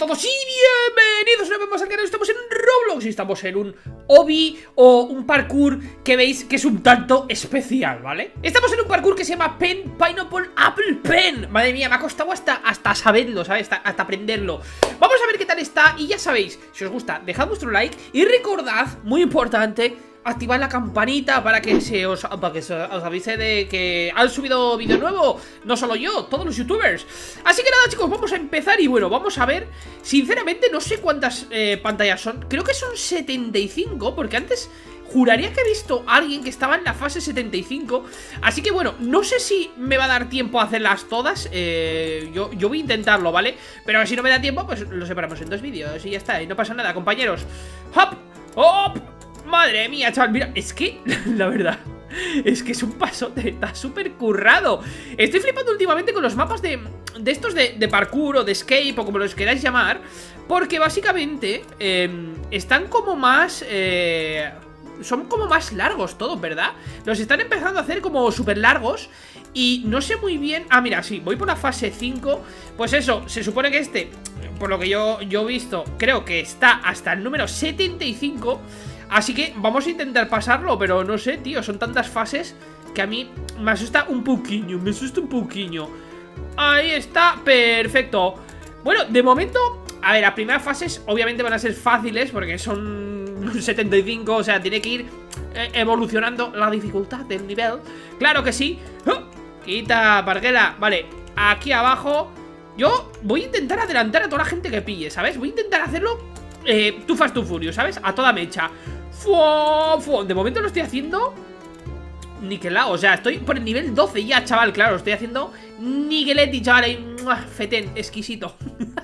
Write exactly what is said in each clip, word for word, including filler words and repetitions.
todos y bienvenidos una vez más al canal. Estamos en Roblox y estamos en un obby o un parkour que veis que es un tanto especial, ¿vale? Estamos en un parkour que se llama Pen, Pineapple, Apple Pen. Madre mía, me ha costado hasta, hasta saberlo, ¿sabes? Hasta, hasta aprenderlo. Vamos a ver qué tal está y ya sabéis, si os gusta, dejad vuestro like y recordad, muy importante, activad la campanita para que se os, para que se os avise de que han subido vídeo nuevo. No solo yo, todos los youtubers. Así que nada, chicos, vamos a empezar. Y bueno, vamos a ver. Sinceramente no sé cuántas eh, pantallas son. Creo que son setenta y cinco, porque antes juraría que he visto a alguien que estaba en la fase setenta y cinco. Así que bueno, no sé si me va a dar tiempo a hacerlas todas. eh, yo, yo voy a intentarlo, ¿vale? Pero si no me da tiempo, pues lo separamos en dos vídeos y ya está, y no pasa nada, compañeros. ¡Hop! ¡Hop! Madre mía, chaval, mira, es que, la verdad, es que es un pasote, está súper currado. Estoy flipando últimamente con los mapas de, de estos de, de parkour o de escape o como los queráis llamar, porque básicamente eh, están como más... Eh, son como más largos todos, ¿verdad? Los están empezando a hacer como súper largos y no sé muy bien... Ah, mira, sí, voy por la fase cinco. Pues eso, se supone que este, por lo que yo, yo he visto, creo que está hasta el número setenta y cinco. Así que vamos a intentar pasarlo, pero no sé, tío, son tantas fases que a mí me asusta un poquillo, me asusta un poquillo. Ahí está, perfecto. Bueno, de momento, a ver, las primeras fases obviamente van a ser fáciles porque son setenta y cinco, o sea, tiene que ir eh, evolucionando la dificultad del nivel. Claro que sí. ¡Oh! Quita, parguela, vale, aquí abajo. Yo voy a intentar adelantar a toda la gente que pille, ¿sabes? Voy a intentar hacerlo eh, too fast, too furious, ¿sabes? A toda mecha. Fua, fua. De momento lo estoy haciendo niquelado, o sea, estoy por el nivel doce ya, chaval. Claro, estoy haciendo niqueletti, chaval. Fetén, exquisito.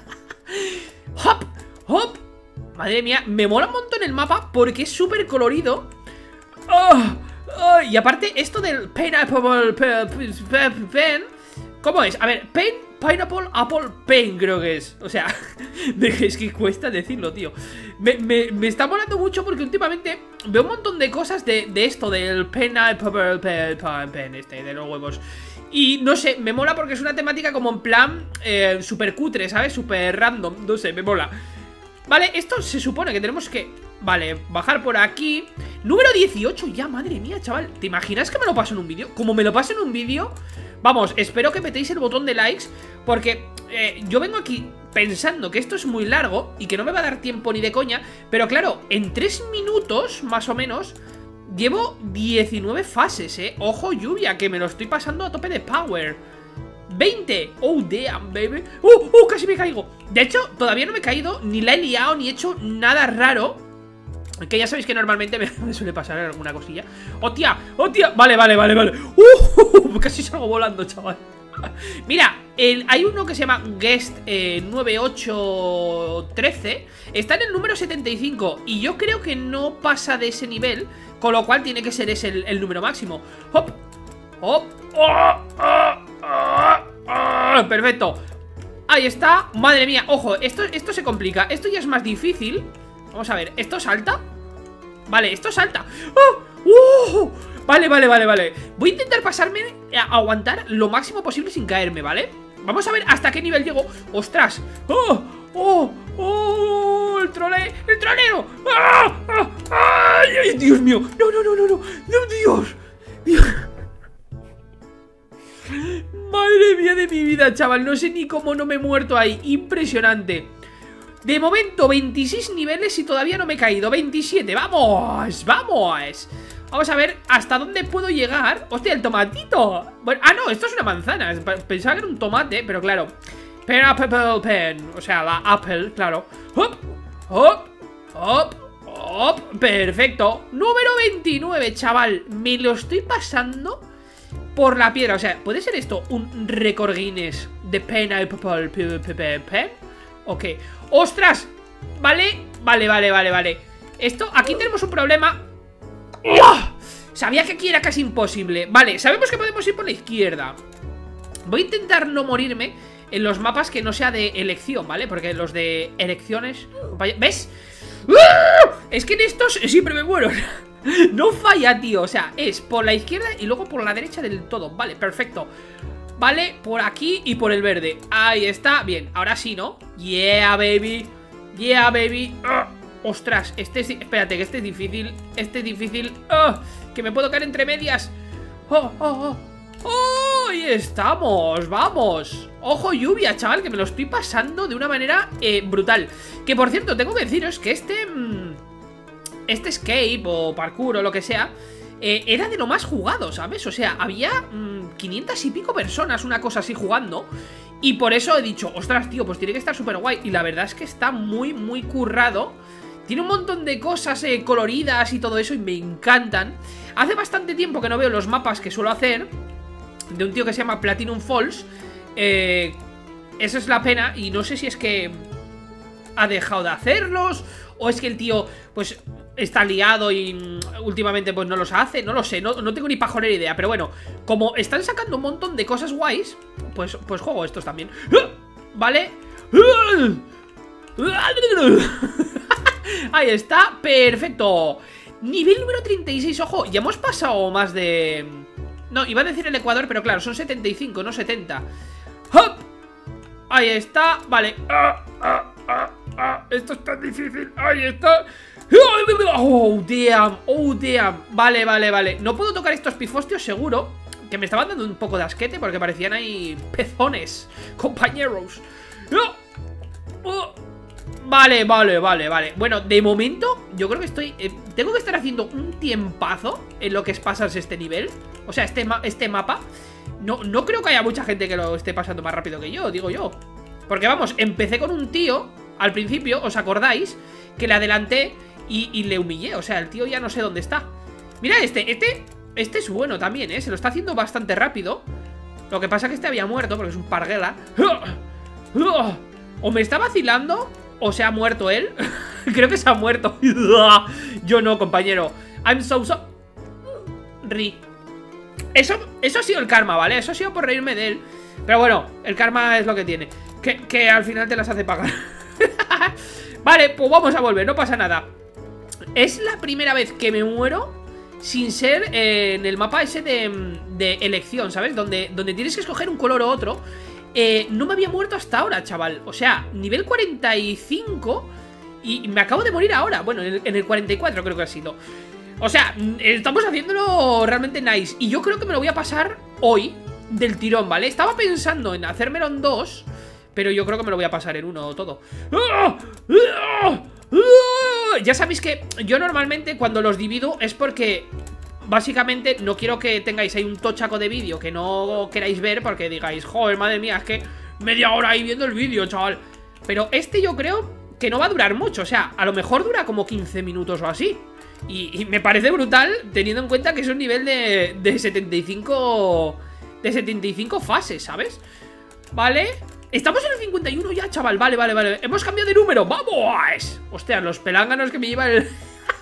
Hop, hop. Madre mía, me mola un montón el mapa porque es súper colorido. Oh, oh, y aparte, esto del Pineapple Pen, ¿cómo es? A ver, Pen, Pineapple, Apple Pen creo que es. O sea, es que cuesta decirlo, tío. Me, me, me está molando mucho porque últimamente veo un montón de cosas de, de esto, del Pineapple Pen, este, de los huevos. Y no sé, me mola porque es una temática como en plan eh, súper cutre, ¿sabes? Súper random, no sé, me mola. Vale, esto se supone que tenemos que... Vale, bajar por aquí. Número dieciocho ya, madre mía, chaval. ¿Te imaginas que me lo paso en un vídeo? Como me lo paso en un vídeo... Vamos, espero que metéis el botón de likes, porque eh, yo vengo aquí pensando que esto es muy largo y que no me va a dar tiempo ni de coña. Pero claro, en tres minutos, más o menos, llevo diecinueve fases, eh. Ojo, lluvia, que me lo estoy pasando a tope de power. veinte, oh damn, baby. Uh, uh, casi me caigo. De hecho, todavía no me he caído, ni la he liado, ni he hecho nada raro. Que ya sabéis que normalmente me, me suele pasar alguna cosilla. ¡Hostia! ¡Hostia! Vale, vale, vale, vale. ¡Uh! Casi salgo volando, chaval. Mira, el, hay uno que se llama Guest eh, nueve ocho trece. Está en el número setenta y cinco. Y yo creo que no pasa de ese nivel. Con lo cual tiene que ser ese el, el número máximo. ¡Hop! ¡Hop! ¡Oh! ¡Oh! ¡Oh! ¡Oh! Perfecto. Ahí está. Madre mía, ojo, esto, esto se complica. Esto ya es más difícil. Vamos a ver, ¿esto salta? Vale, esto salta. ¡Oh! ¡Uh! Vale, vale, vale, vale. Voy a intentar pasarme a aguantar lo máximo posible sin caerme, ¿vale? Vamos a ver hasta qué nivel llego. ¡Ostras! ¡Oh! ¡Oh! ¡Oh! ¡El trole! ¡El trolero! ¡Ah! ¡Ah! ¡Ay, Dios mío! ¡No, no, no, no, no! ¡No, Dios! ¡Dios! Madre mía de mi vida, chaval. No sé ni cómo no me he muerto ahí. Impresionante. De momento veintiséis niveles y todavía no me he caído. veintisiete, ¡vamos! ¡Vamos! Vamos a ver hasta dónde puedo llegar. ¡Hostia, el tomatito! Bueno, ah, no, esto es una manzana. Pensaba que era un tomate, pero claro. Pineapple Pen, o sea, la apple, claro. ¡Hop! ¡Hop! ¡Hop! ¡Hop! Perfecto. Número veintinueve, chaval. Me lo estoy pasando por la piedra. O sea, ¿puede ser esto un récord Guinness de Pineapple Pen? Ok. ¡Ostras! Vale, vale, vale, vale, vale. Esto, aquí tenemos un problema. ¡Oh! Sabía que aquí era casi imposible. Vale, sabemos que podemos ir por la izquierda. Voy a intentar no morirme en los mapas que no sea de elección, ¿vale? Porque los de elecciones... ¿Ves? ¡Uh! Es que en estos siempre me muero. No falla, tío. O sea, es por la izquierda y luego por la derecha del todo. Vale, perfecto. Vale, por aquí y por el verde. Ahí está, bien, ahora sí, ¿no? Yeah, baby. Yeah, baby. uh, Ostras, este es... Espérate, que este es difícil. Este es difícil. uh, Que me puedo caer entre medias. Oh, oh, oh. ¡Oh! ¡Ahí estamos! ¡Vamos! Ojo lluvia, chaval, que me lo estoy pasando de una manera eh, brutal. Que por cierto, tengo que deciros que este... Mmm, este escape o parkour o lo que sea eh, era de lo más jugado, ¿sabes? O sea, había mmm, quinientas y pico personas, una cosa así jugando. Y por eso he dicho, ostras, tío, pues tiene que estar súper guay. Y la verdad es que está muy, muy currado. Tiene un montón de cosas eh, coloridas y todo eso y me encantan. Hace bastante tiempo que no veo los mapas que suelo hacer de un tío que se llama Platinum Falls. Eh, esa es la pena y no sé si es que ha dejado de hacerlos o es que el tío, pues, está liado y mm, últimamente pues no los hace. No lo sé, no, no tengo ni pajolera idea. Pero bueno, como están sacando un montón de cosas guays, pues, pues juego estos también. ¿Vale? Ahí está, perfecto. Nivel número treinta y seis, ojo, ya hemos pasado más de... No, iba a decir el Ecuador, pero claro, son setenta y cinco, no setenta. ¡Hop! Ahí está, vale. ah, ah, ah, ah. Esto es tan difícil, ahí está. Oh, damn, oh, damn. Vale, vale, vale. No puedo tocar estos pifostios, seguro. Que me estaban dando un poco de asquete porque parecían ahí pezones, compañeros. oh, oh. Vale, vale, vale, vale. Bueno, de momento, yo creo que estoy... Eh, tengo que estar haciendo un tiempazo en lo que es pasarse este nivel. O sea, este, ma este mapa. No, no creo que haya mucha gente que lo esté pasando más rápido que yo, digo yo. Porque vamos, empecé con un tío al principio, ¿os acordáis? Que le adelanté y, y le humillé. O sea, el tío ya no sé dónde está. Mira este, este... Este es bueno también, ¿eh? Se lo está haciendo bastante rápido. Lo que pasa es que este había muerto porque es un parguela. O me está vacilando... ¿O se ha muerto él? Creo que se ha muerto. Yo no, compañero. I'm so so... Ri. Eso, eso ha sido el karma, ¿vale? Eso ha sido por reírme de él. Pero bueno, el karma es lo que tiene. Que, que al final te las hace pagar. Vale, pues vamos a volver, no pasa nada. Es la primera vez que me muero sin ser eh, en el mapa ese de, de elección, ¿sabes? Donde, donde tienes que escoger un color u otro. Eh, no me había muerto hasta ahora, chaval. O sea, nivel cuarenta y cinco y me acabo de morir ahora. Bueno, en el, en el cuarenta y cuatro creo que ha sido. O sea, estamos haciéndolo realmente nice. Y yo creo que me lo voy a pasar hoy del tirón, ¿vale? Estaba pensando en hacérmelo en dos, pero yo creo que me lo voy a pasar en uno todo. Ya sabéis que yo normalmente cuando los divido es porque... Básicamente no quiero que tengáis ahí un tochaco de vídeo que no queráis ver porque digáis, joder, madre mía, es que media hora ahí viendo el vídeo, chaval. Pero este yo creo que no va a durar mucho, o sea, a lo mejor dura como quince minutos o así. Y, y me parece brutal teniendo en cuenta que es un nivel de, de setenta y cinco... De setenta y cinco fases, ¿sabes? Vale, estamos en el cincuenta y uno ya, chaval, vale, vale, vale. Hemos cambiado de número, ¡vamos! Hostia, los pelánganos que me lleva el...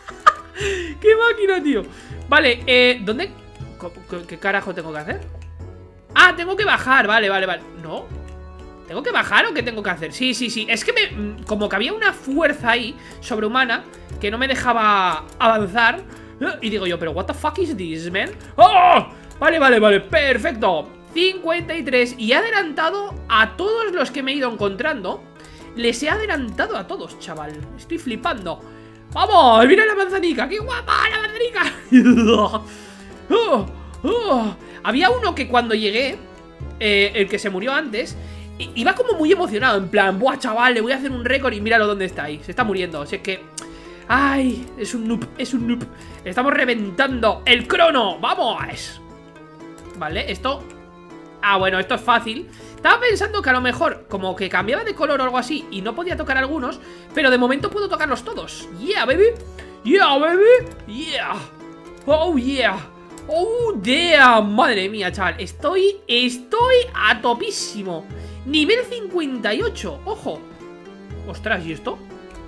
¡Qué máquina, tío! Vale, eh, ¿dónde? ¿Qué, ¿Qué carajo tengo que hacer? Ah, tengo que bajar, vale, vale, vale. ¿No? ¿Tengo que bajar o qué tengo que hacer? Sí, sí, sí, es que me... Como que había una fuerza ahí sobrehumana que no me dejaba avanzar. Y digo yo, pero what the fuck is this, man? ¡Oh! Vale, vale, vale, perfecto. cincuenta y tres. Y he adelantado a todos los que me he ido encontrando. Les he adelantado a todos, chaval. Estoy flipando. ¡Vamos! ¡Mira la manzanica! ¡Qué guapa la manzanica! oh, oh. Había uno que cuando llegué, eh, el que se murió antes, iba como muy emocionado. En plan, ¡buah, chaval! Le voy a hacer un récord y míralo dónde está ahí. Se está muriendo. Así es que... ¡Ay! Es un noob, es un noob. Estamos reventando el crono. ¡Vamos! Vale, esto... Ah, bueno, esto es fácil. Estaba pensando que a lo mejor como que cambiaba de color o algo así y no podía tocar algunos, pero de momento puedo tocarlos todos. Yeah, baby. Yeah, baby. Yeah. Oh, yeah. Oh, damn. Madre mía, chaval. Estoy, estoy a topísimo. Nivel cincuenta y ocho. Ojo. Ostras, ¿y esto?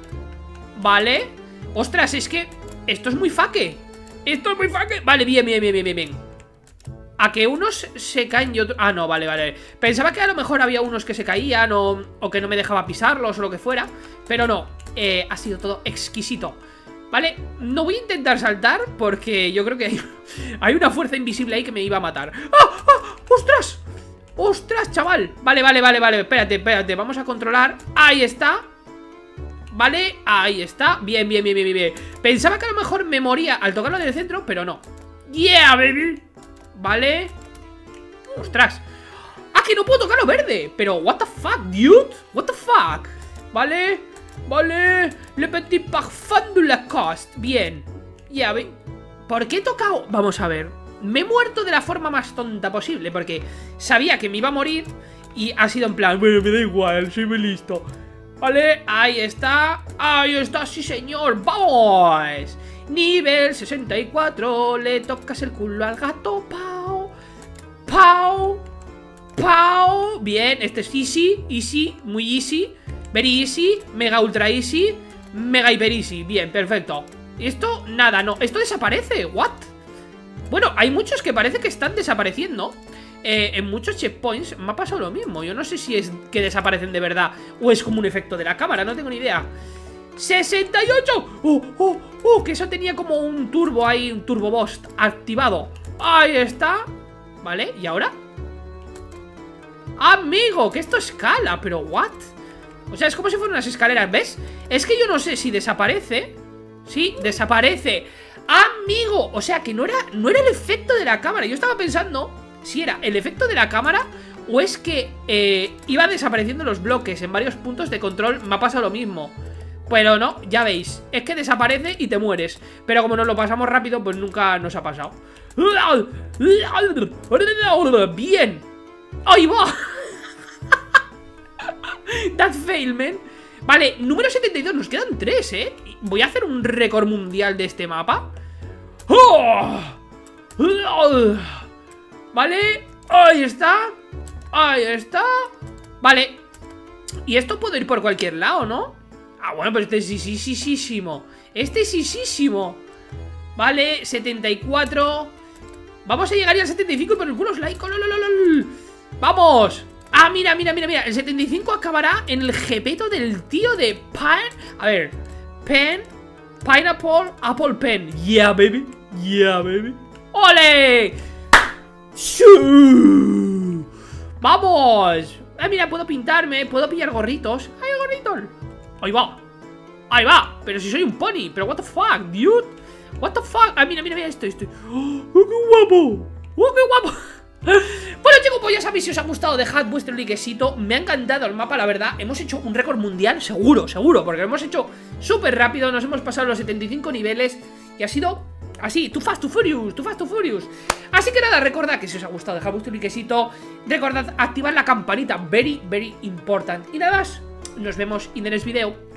Vale. Ostras, es que esto es muy faque. Esto es muy faque. Vale, bien, bien, bien, bien, bien. A que unos se caen y otros... Ah, no, vale, vale. Pensaba que a lo mejor había unos que se caían o, o que no me dejaba pisarlos o lo que fuera. Pero no, eh, ha sido todo exquisito. Vale, no voy a intentar saltar porque yo creo que hay, hay una fuerza invisible ahí que me iba a matar. ¡Ah! ¡Ah! ¡Ostras! ¡Ostras, chaval! Vale, vale, vale, vale, espérate, espérate, vamos a controlar. Ahí está. Vale, ahí está. Bien, bien, bien, bien, bien. Pensaba que a lo mejor me moría al tocarlo del centro, pero no. ¡Yeah, baby! Vale. ¡Ostras! ¡Ah, que no puedo tocar lo verde! Pero, what the fuck, dude? What the fuck. Vale, vale. Le petit parfum de la coste. Bien. Ya, ve. ¿Por qué he tocado? Vamos a ver. Me he muerto de la forma más tonta posible, porque sabía que me iba a morir y ha sido en plan, bueno, me da igual, soy muy listo. Vale, ahí está. Ahí está, sí señor, ¡vamos! Nivel sesenta y cuatro. Le tocas el culo al gato. Pau, pau, pau. Bien, este es easy, easy, muy easy. Very easy, mega ultra easy, mega hyper easy. Bien, perfecto. Esto, nada, no, esto desaparece, what? Bueno, hay muchos que parece que están desapareciendo. eh, En muchos checkpoints me ha pasado lo mismo. Yo no sé si es que desaparecen de verdad o es como un efecto de la cámara, no tengo ni idea. ¡sesenta y ocho! ¡Oh, oh, oh! Que eso tenía como un turbo ahí, un turbo boost activado. Ahí está. Vale, ¿y ahora? Amigo, que esto escala, pero ¿what? O sea, es como si fueran unas escaleras, ¿ves? Es que yo no sé si desaparece. Sí, desaparece. Amigo, o sea que no era, no era el efecto de la cámara. Yo estaba pensando si era el efecto de la cámara o es que eh, iba desapareciendo los bloques en varios puntos de control. Me ha pasado lo mismo. Pero no, ya veis, es que desaparece y te mueres. Pero como nos lo pasamos rápido, pues nunca nos ha pasado. Bien. ¡Ahí va! That fail, man. Vale, número setenta y dos, nos quedan tres, ¿eh? Voy a hacer un récord mundial de este mapa. Vale, ahí está. Ahí está. Vale. Y esto puedo ir por cualquier lado, ¿no? Ah, bueno, pero este es isísimo. Este es isísimo. Vale, setenta y cuatro. Vamos a llegar ya al setenta y cinco por el culo like. ¡Vamos! Ah, mira, mira, mira, mira. El setenta y cinco acabará en el jepeto del tío de Pine. A ver, Pen, Pineapple, Apple Pen. Yeah, baby, yeah, baby. ¡Ole! ¡Shoo! ¡Vamos! Ah, mira, puedo pintarme, puedo pillar gorritos. ¡Ay, gorritos! Ahí va, ahí va. Pero si soy un pony, pero what the fuck, dude. What the fuck. Ah, mira, mira, mira esto, esto. ¡Oh, qué guapo! ¡Oh, qué guapo! Bueno, chicos, pues ya sabéis, si os ha gustado, dejad vuestro likecito. Me ha encantado el mapa, la verdad. Hemos hecho un récord mundial, seguro, seguro, porque lo hemos hecho súper rápido. Nos hemos pasado los setenta y cinco niveles y ha sido así, too fast, too furious, too fast, too furious. Así que nada, recordad que si os ha gustado, dejad vuestro likecito. Recordad activar la campanita, very, very important. Y nada más, nos vemos en el next video.